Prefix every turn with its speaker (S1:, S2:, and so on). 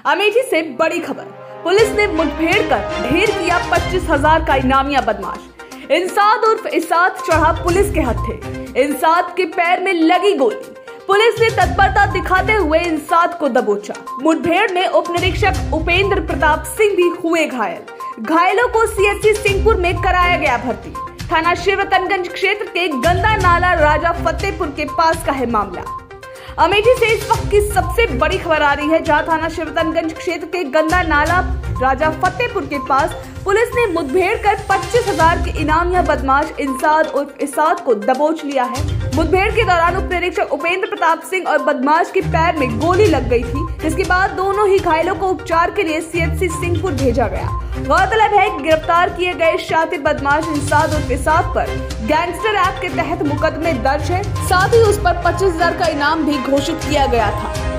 S1: अमेठी से बड़ी खबर। पुलिस ने मुठभेड़ कर ढेर किया 25,000 का इनामिया बदमाश। इंसाद उर्फ इसात चढ़ा पुलिस के हत्थे। इंसाद के पैर में लगी गोली। पुलिस ने तत्परता दिखाते हुए इंसाद को दबोचा। मुठभेड़ में उप निरीक्षक उपेंद्र प्रताप सिंह भी हुए घायल। घायलों को सीएचसी सिंहपुर में कराया गया भर्ती। थाना शिवतनगंज क्षेत्र के गंदा नाला राजा फतेहपुर के पास का है मामला। अमेठी से इस वक्त की सबसे बड़ी खबर आ रही है, जहां थाना शिवतनगंज क्षेत्र के गंदा नाला राजा फतेहपुर के पास पुलिस ने मुठभेड़ कर 25,000 के इनामिया बदमाश इंसाद उर्फ इसात को दबोच लिया है। मुठभेड़ के दौरान उप निरीक्षक उपेंद्र प्रताप सिंह और बदमाश के पैर में गोली लग गई थी, जिसके बाद दोनों ही घायलों को उपचार के लिए सीएचसी सिंहपुर भेजा गया। गौरतलब है कि गिरफ्तार किए गए शातिर बदमाश इंसाद उर्फ इसात पर गैंगस्टर एक्ट के तहत मुकदमे दर्ज है। साथ ही उस पर 25,000 का इनाम भी घोषित किया गया था।